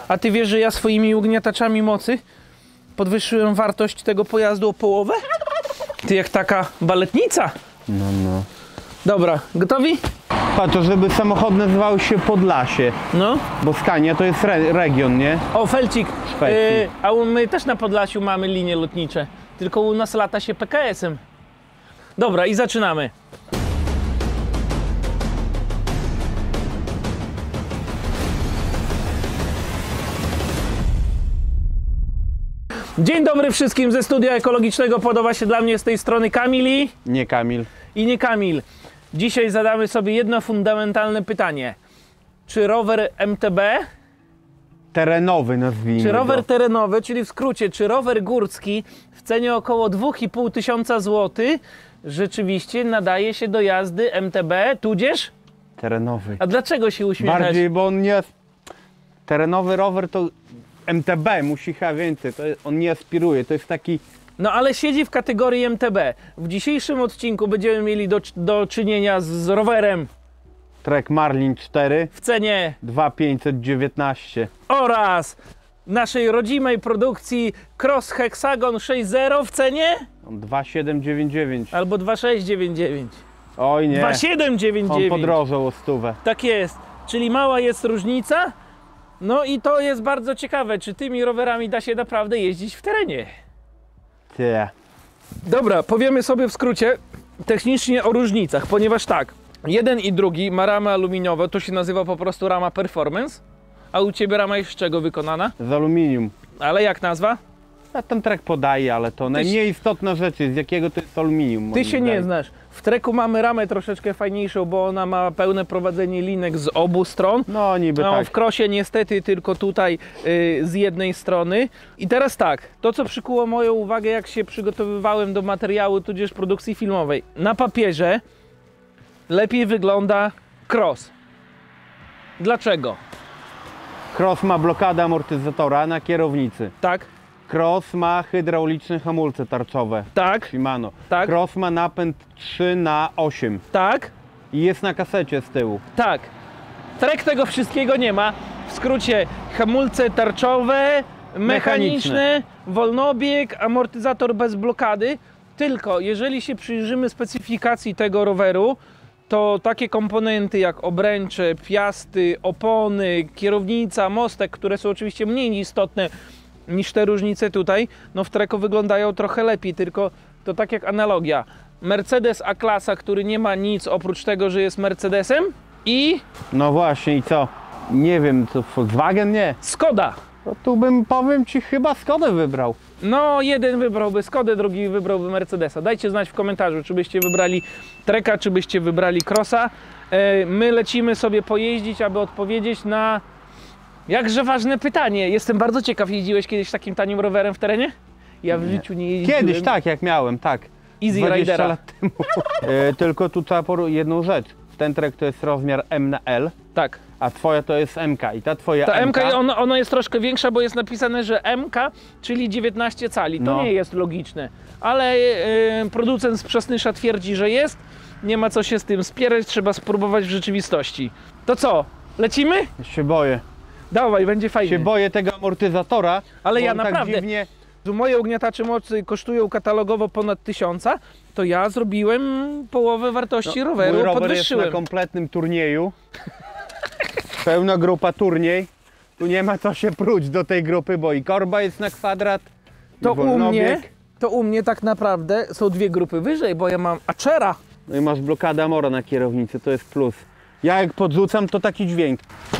A ty wiesz, że ja swoimi ugniataczami mocy podwyższyłem wartość tego pojazdu o połowę? Ty jak taka baletnica. No. Dobra, gotowi? A to żeby samochód nazywał się Podlasie. No. Bo Scania to jest region, nie? O, Felcik. Szwecji. A my też na Podlasiu mamy linie lotnicze. Tylko u nas lata się PKS-em. Dobra, i zaczynamy. Dzień dobry wszystkim ze studia ekologicznego. Podoba się dla mnie z tej strony Kamil Nie Kamil. i nie Kamil. Dzisiaj zadamy sobie jedno fundamentalne pytanie. Czy rower MTB, Terenowy nazwijmy czy rower go. terenowy, czyli w skrócie, czy rower górski w cenie około 2,5 tysiąca złotych rzeczywiście nadaje się do jazdy MTB, tudzież? Terenowy. A dlaczego się uśmiechasz? Bardziej, bo on nie... Terenowy rower to MTB musi chyba więcej. On nie aspiruje, to jest taki... No ale siedzi w kategorii MTB. W dzisiejszym odcinku będziemy mieli do czynienia z rowerem Trek Marlin 4, w cenie 2519. oraz naszej rodzimej produkcji Cross Hexagon 6.0 w cenie 2799. albo 2,699. Oj nie, on 2,799. podrożał o 100. Tak jest, czyli mała jest różnica. No i to jest bardzo ciekawe, czy tymi rowerami da się naprawdę jeździć w terenie. Ty. Dobra, powiemy sobie w skrócie technicznie o różnicach, ponieważ tak, jeden i drugi ma ramę aluminiową, to się nazywa po prostu rama Performance, a u Ciebie rama jest z czego wykonana? Z aluminium. Ale jak nazwa? A ten trek podaje, ale to najmniej istotna rzecz jest, z jakiego to jest aluminium. Ty moim się nie zdaniem. znasz. W treku mamy ramę troszeczkę fajniejszą, bo ona ma pełne prowadzenie linek z obu stron. No niby No, tak. w krosie niestety tylko tutaj z jednej strony. I teraz tak, to co przykuło moją uwagę, jak się przygotowywałem do materiału, tudzież produkcji filmowej. Na papierze lepiej wygląda cross. Dlaczego? Cross ma blokadę amortyzatora na kierownicy. Tak, Cross ma hydrauliczne hamulce tarczowe. tak, Shimano. tak. Cross ma napęd 3×8 tak, i jest na kasecie z tyłu. tak. Trek tego wszystkiego nie ma. W skrócie hamulce tarczowe, mechaniczne, wolnobieg, amortyzator bez blokady. Tylko jeżeli się przyjrzymy specyfikacji tego roweru, to takie komponenty jak obręcze, piasty, opony, kierownica, mostek, które są oczywiście mniej istotne niż te różnice tutaj, no w treku wyglądają trochę lepiej, tylko to tak jak analogia. Mercedes A-klasa, który nie ma nic oprócz tego, że jest Mercedesem, i No właśnie i co? Nie wiem, co Volkswagen nie. Skoda. No tu bym, powiem Ci, chyba Skodę wybrał. No, jeden wybrałby Skodę, drugi wybrałby Mercedesa. Dajcie znać w komentarzu, czy byście wybrali treka, czy byście wybrali crossa. My lecimy sobie pojeździć, aby odpowiedzieć na jakże ważne pytanie. Jestem bardzo ciekaw, jeździłeś kiedyś takim tanim rowerem w terenie? Ja w życiu nie jeździłem. Kiedyś tak, jak miałem, tak. Easy 20 Ridera. lat temu. Tylko tu trzeba jedną rzecz. Ten trek to jest rozmiar M na L, Tak. a twoja to jest MK. I ta twoja Ta MK, MK ona jest troszkę większa, bo jest napisane, że MK, czyli 19 cali. To No. nie jest logiczne, ale producent z Przasnysza twierdzi, że jest. Nie ma co się z tym spierać, trzeba spróbować w rzeczywistości. To co, lecimy? się boję. Dawaj, będzie fajnie. Się boję tego amortyzatora. Ale bo ja on naprawdę, Tak dziwnie... moje ugniatacze mocy kosztują katalogowo ponad 1000, to ja zrobiłem połowę wartości roweru, Mój rower jest podwyższyłem. na kompletnym turnieju. Pełna grupa turniej. Tu nie ma co się pruć do tej grupy, bo i korba jest na kwadrat. To i wolnobieg. u mnie tak naprawdę są dwie grupy wyżej, bo ja mam Acera. No i masz blokadę Amora na kierownicy, to jest plus. Ja jak podrzucam, to taki dźwięk.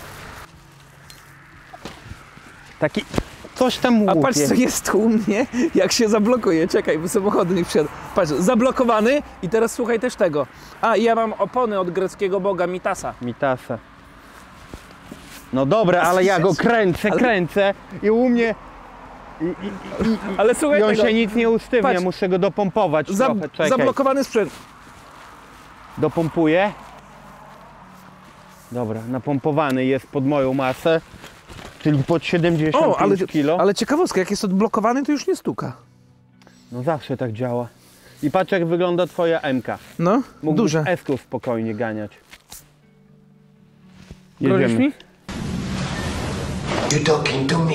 Taki... Coś tam A łupie. patrz co jest tu u mnie, jak się zablokuje. Czekaj, bo samochody nie przyjadą. Patrz, zablokowany i teraz słuchaj też tego. A, i ja mam opony od greckiego boga Mitasa. Mitasa. No dobra, ale ja go kręcę i u mnie... Ale słuchaj I on tego. się nic nie ustywnia, Patrz. muszę go dopompować trochę. Czekaj. Zablokowany sprzęt. Dopompuję. Dobra, napompowany jest pod moją masę, czyli pod 75 kg. ale ciekawostka, jak jest odblokowany, to już nie stuka. No zawsze tak działa. I patrz jak wygląda twoja MK. No, Mógłbyś duże. S-ków spokojnie ganiać. Grozisz mi? You talking to me?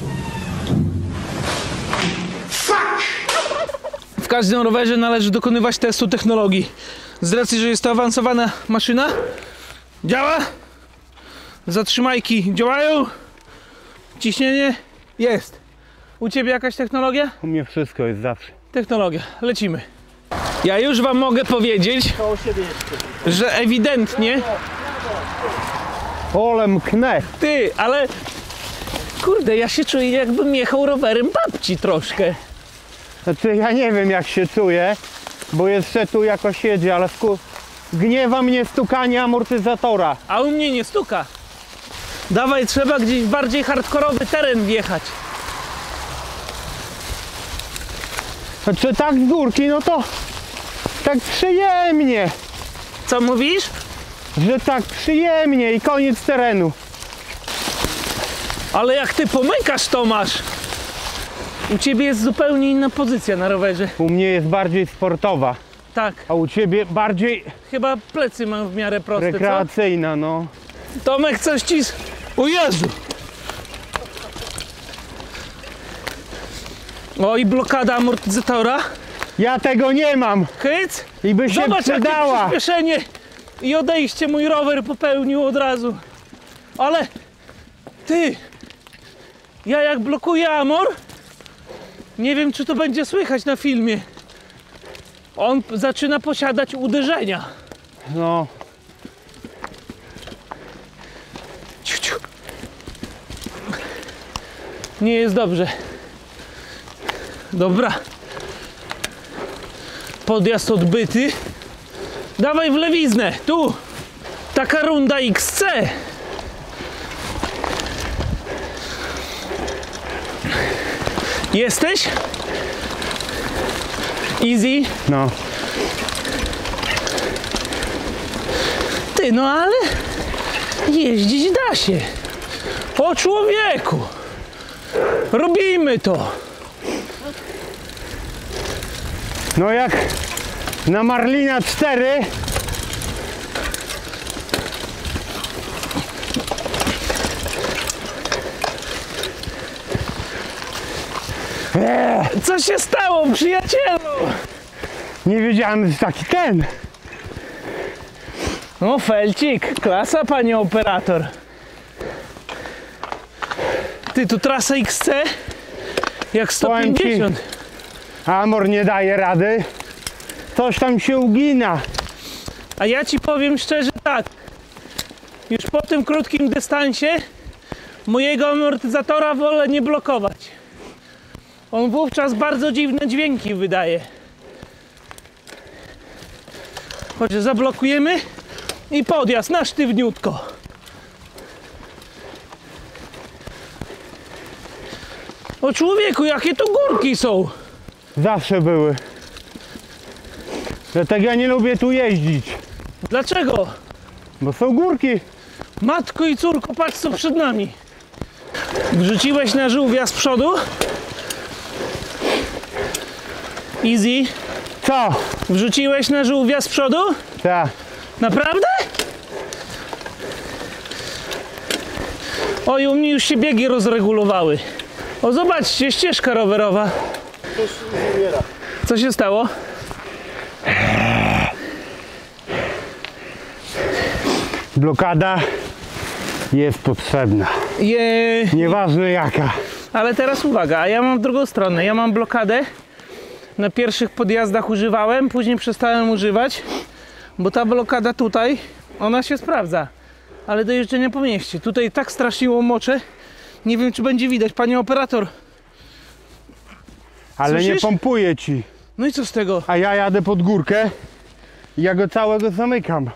Fuck! W każdym rowerze należy dokonywać testu technologii. Z racji, że jest to awansowana maszyna, działa, zatrzymajki działają, ciśnienie jest. U Ciebie jakaś technologia? U mnie wszystko jest zawsze. Technologia, lecimy. Ja już Wam mogę powiedzieć, że ewidentnie Ole mknę. ty, ale kurde, ja się czuję, jakbym jechał rowerem babci troszkę. Znaczy ja nie wiem jak się czuję, bo jeszcze tu jakoś jedzie, ale gniewa mnie stukanie amortyzatora. A u mnie nie stuka. Dawaj, trzeba gdzieś w bardziej hardkorowy teren wjechać. Znaczy tak z górki, no to tak przyjemnie, Co mówisz? że tak przyjemnie i koniec terenu. Ale jak ty pomykasz, Tomasz. U ciebie jest zupełnie inna pozycja na rowerze. U mnie jest bardziej sportowa, Tak, a u ciebie bardziej chyba plecy mam w miarę proste, rekreacyjna, no. co? Tomek, coś ci... O Jezu! O, i blokada amortyzatora. Ja tego nie mam Hyc! i by się Zobacz, jakie przydała. przyspieszenie i odejście mój rower popełnił od razu. Ale ty, ja jak blokuję amor, nie wiem, czy to będzie słychać na filmie. On zaczyna posiadać uderzenia. No, Ciu, ciu. Nie jest dobrze. Dobra. Podjazd odbyty. Dawaj w lewiznę, tu. Taka runda XC. Jesteś? Easy. no. Ty, no ale jeździć da się. O człowieku. Robimy to. No jak na Marlina 4 Co się stało, przyjacielu? nie wiedziałem, że taki ten. No felcik, klasa, panie operator. Ty, tu trasa XC jak Powiem ci. 150. Amor nie daje rady. Coś tam się ugina. A ja ci powiem szczerze tak. Już po tym krótkim dystansie mojego amortyzatora wolę nie blokować. On wówczas bardzo dziwne dźwięki wydaje. Chodź, zablokujemy i podjazd na sztywniutko. O człowieku, jakie to górki są! Zawsze były. Dlatego ja nie lubię tu jeździć. Dlaczego? Bo są górki. Matko i córko, patrz co przed nami. Wrzuciłeś na żółwia z przodu. Easy. Co? Wrzuciłeś na żółwia z przodu? Tak. Naprawdę? Oj, u mnie już się biegi rozregulowały. O, zobaczcie, ścieżka rowerowa. Co się stało? Blokada jest potrzebna. Nieważne jaka. Ale teraz uwaga, a ja mam drugą stronę. Ja mam blokadę. Na pierwszych podjazdach używałem, później przestałem używać, bo ta blokada tutaj, ona się sprawdza. Ale do jeżdżenia po mieście. Tutaj tak strasznie łomocze. Nie wiem, czy będzie widać. Panie operator. Ale Słyszysz? nie pompuje ci. No i co z tego? A ja jadę pod górkę i ja go całego zamykam.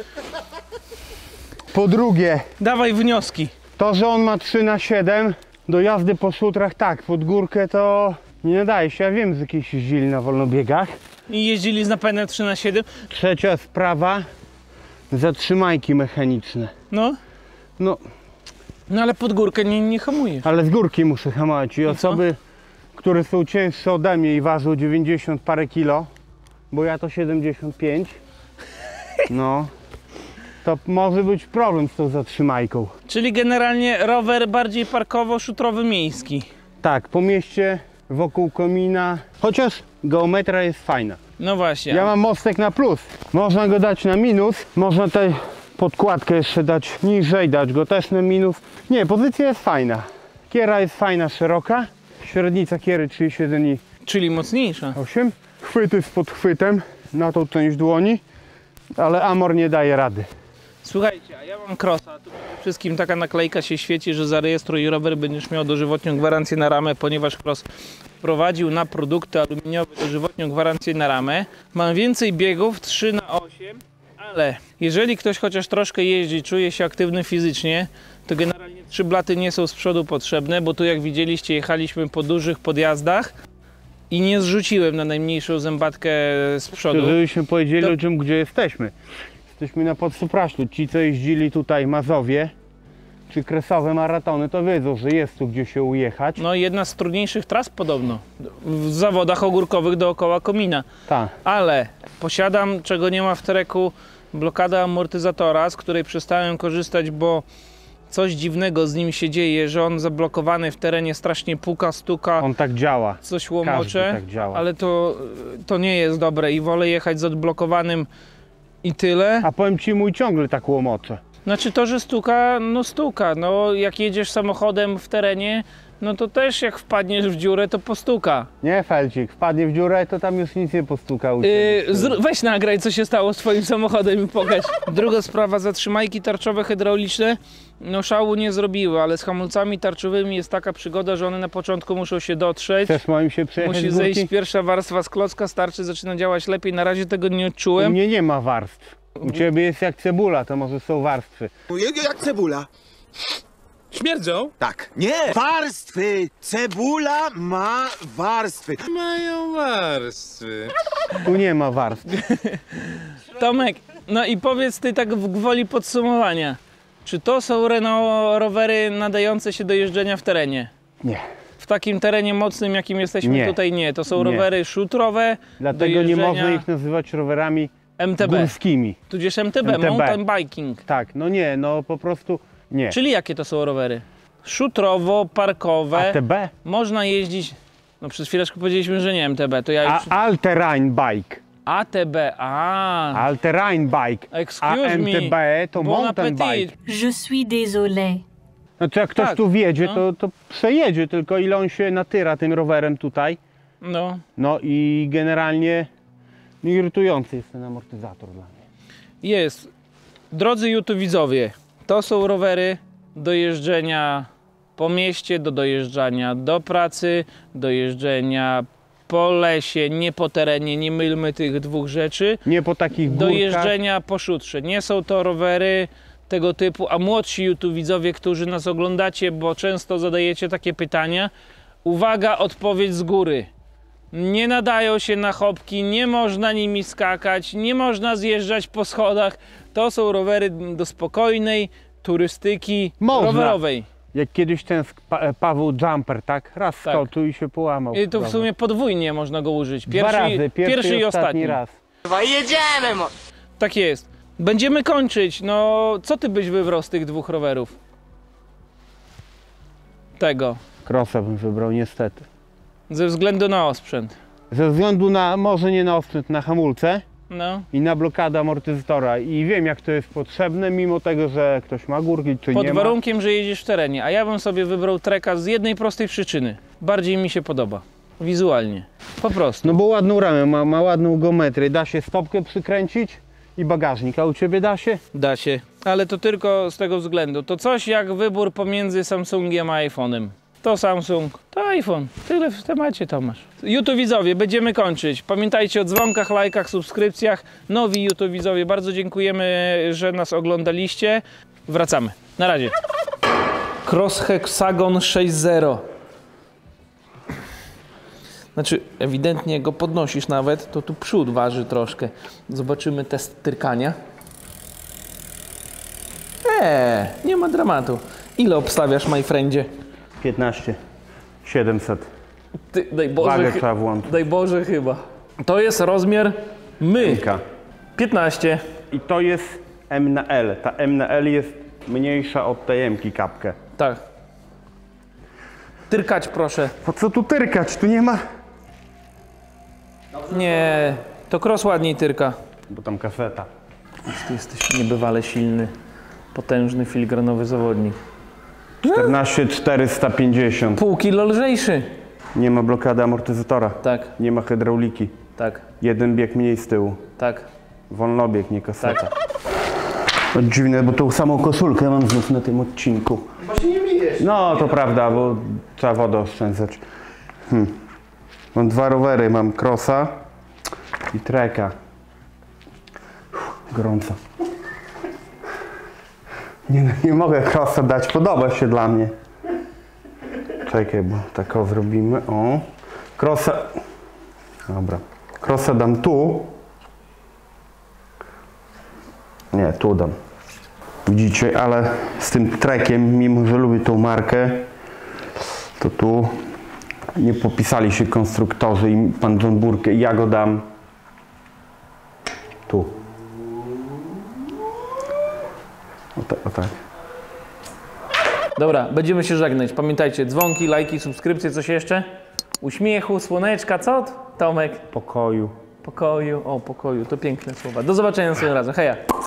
Po drugie, Dawaj wnioski. to, że on ma 3x7 do jazdy po szutrach, tak, pod górkę to nie nadaje się. Ja wiem, z jakiejś jeździli na wolnobiegach. I jeździli z napędem 3x7. Trzecia sprawa, zatrzymajki mechaniczne. No. No, No ale pod górkę nie hamuje. ale z górki muszę hamować i co? osoby, które są cięższe ode mnie i ważą 90 parę kilo, bo ja to 75, no, to może być problem z tą zatrzymajką. Czyli generalnie rower bardziej parkowo-szutrowy miejski. Tak, po mieście, wokół komina, chociaż geometria jest fajna. No właśnie. Ja mam mostek na plus, można go dać na minus, można tutaj podkładkę jeszcze dać niżej, dać go też na minus. Nie, pozycja jest fajna. Kiera jest fajna, szeroka, średnica kiery 37,8. Czyli mocniejsza. Chwyty z podchwytem na tą część dłoni, ale Amor nie daje rady. Słuchajcie, a ja mam Crossa. Tu wszystkim taka naklejka się świeci, że zarejestruj rower, będziesz miał dożywotnią gwarancję na ramę, ponieważ Cross wprowadził na produkty aluminiowe dożywotnią gwarancję na ramę. Mam więcej biegów, 3×8, ale jeżeli ktoś chociaż troszkę jeździ, czuje się aktywny fizycznie, to generalnie 3 blaty nie są z przodu potrzebne, bo tu jak widzieliście jechaliśmy po dużych podjazdach i nie zrzuciłem na najmniejszą zębatkę z przodu. Żebyśmy powiedzieli o czym, gdzie jesteśmy. Jesteśmy na Podsupraślu. Ci, co jeździli tutaj Mazowie, czy kresowe maratony, to wiedzą, że jest tu gdzie się ujechać. No jedna z trudniejszych tras podobno w zawodach ogórkowych dookoła komina. Tak. Ale posiadam, czego nie ma w Treku, blokadę amortyzatora, z której przestałem korzystać, bo coś dziwnego z nim się dzieje, że on zablokowany w terenie strasznie puka, stuka, On tak działa. coś łomocze, tak działa. ale to nie jest dobre i wolę jechać z odblokowanym i tyle. A powiem ci, mój ciągle tak łomocze. Znaczy to, że stuka, no stuka, no jak jedziesz samochodem w terenie, no to też jak wpadniesz w dziurę, to postuka. Nie, Felcik, wpadnie w dziurę, to tam już nic nie postukał. Weź nagraj, co się stało z twoim samochodem i pokaż. Druga sprawa, zatrzymajki tarczowe hydrauliczne, no szału nie zrobiły, ale z hamulcami tarczowymi jest taka przygoda, że one na początku muszą się dotrzeć. Chcesz moim się przejechać Musi z górki? zejść pierwsza warstwa z klocka, starczy, zaczyna działać lepiej, na razie tego nie U odczułem. mnie nie ma warstw. U ciebie jest jak cebula, to może są warstwy. Jak cebula. Śmierdzą? Tak. Nie! Warstwy! Cebula ma warstwy. Mają warstwy. Tu nie ma warstw. Tomek, no i powiedz ty tak w gwoli podsumowania, czy to są Renault rowery nadające się do jeżdżenia w terenie? Nie. W takim terenie mocnym, jakim jesteśmy Nie. tutaj, nie. To są Nie. rowery szutrowe Dlatego do nie jeżdżenia można ich nazywać rowerami MTB, górskimi. tudzież MTB, MTB. mountain biking. Tak, no nie, no po prostu nie. Czyli jakie to są rowery? Szutrowo-parkowe, ATB? można jeździć, no przez chwileczkę powiedzieliśmy, że nie MTB, to ja już... All-terrain bike. ATB, All-terrain bike. A excuse me, MTB to bon mountain appetit. bike. Je suis désolé. Znaczy jak ktoś Tak, tu wjedzie, no. to przejedzie, tylko ile on się natyra tym rowerem tutaj. No, No i generalnie irytujący jest ten amortyzator dla mnie. jest. Drodzy YouTube widzowie, to są rowery do jeżdżenia po mieście, do dojeżdżania do pracy, do jeżdżenia po lesie, nie po terenie, nie mylmy tych dwóch rzeczy. Nie po takich Do górkach. jeżdżenia po szutrze. Nie są to rowery tego typu, a młodsi YouTube widzowie, którzy nas oglądacie, bo często zadajecie takie pytania. Uwaga, odpowiedź z góry. Nie nadają się na chopki, nie można nimi skakać, nie można zjeżdżać po schodach. To są rowery do spokojnej turystyki Można. rowerowej. Jak kiedyś ten Paweł Jumper, tak? Raz Tak. skoczył i się połamał. I tu w sumie podwójnie można go użyć. Dwa razy, pierwszy i ostatni. raz. Tak jest. Będziemy kończyć. No, co ty byś wybrał z tych dwóch rowerów? Tego. Crossa bym wybrał niestety. Ze względu na osprzęt. Ze względu na, może nie na osprzęt, na hamulce No. i na blokadę amortyzatora. I wiem jak to jest potrzebne, mimo tego, że ktoś ma górki czy Pod nie warunkiem, że jedziesz w terenie. A ja bym sobie wybrał Treka z jednej prostej przyczyny. Bardziej mi się podoba. Wizualnie. Po prostu. ma. No bo ładną ramę, ma ładną geometrię. Da się stopkę przykręcić i bagażnik. A u ciebie da się? Da się. Ale to tylko z tego względu. To coś jak wybór pomiędzy Samsungiem a iPhone'em. To Samsung, to iPhone. Tyle w temacie, Tomasz. YouTube widzowie, będziemy kończyć. Pamiętajcie o dzwonkach, lajkach, subskrypcjach. Nowi YouTube widzowie, bardzo dziękujemy, że nas oglądaliście. Wracamy. Na razie. Cross Hexagon 6.0. Znaczy, ewidentnie go podnosisz nawet, to tu przód waży troszkę. Zobaczymy test tyrkania. Nie ma dramatu. Ile obstawiasz, my friendzie? 15 700. Ty, daj Boże, Wagę trzeba włączyć. daj Boże chyba. To jest rozmiar my. Ręka. 15. I to jest M na L. Ta M na L jest mniejsza od tej M-ki kapkę. Tak. Tyrkać proszę. Po co tu tyrkać? Tu nie ma... Nie, to cross ładniej tyrka. Bo tam kaseta. Ty jesteś niebywale silny, potężny filigranowy zawodnik. 14450. Pół kilo lżejszy. Nie ma blokady amortyzatora. Tak, Nie ma hydrauliki. tak, Jeden bieg mniej z tyłu. tak. Wolnobieg, nie kaseta. No, dziwne, bo tą samą koszulkę mam znów na tym odcinku. Właśnie nie bijesz. No, to prawda, bo trzeba wodę oszczędzać. Mam 2 rowery, mam crossa i treka. Gorąco. Nie mogę crossa dać, podoba się dla mnie. Czekaj, bo tak o zrobimy. O. Crossa. Dobra. Crossa dam tu. Nie, tu dam. Widzicie, ale z tym trekiem, mimo że lubię tą markę, to tu nie popisali się konstruktorzy i pan John Burke. Ja go dam tu. O tak. Dobra, będziemy się żegnać. Pamiętajcie, dzwonki, lajki, subskrypcje, coś jeszcze? Uśmiechu, słoneczka, co? Tomek? Pokoju. Pokoju, o pokoju, to piękne słowa. Do zobaczenia następnym razem, heja!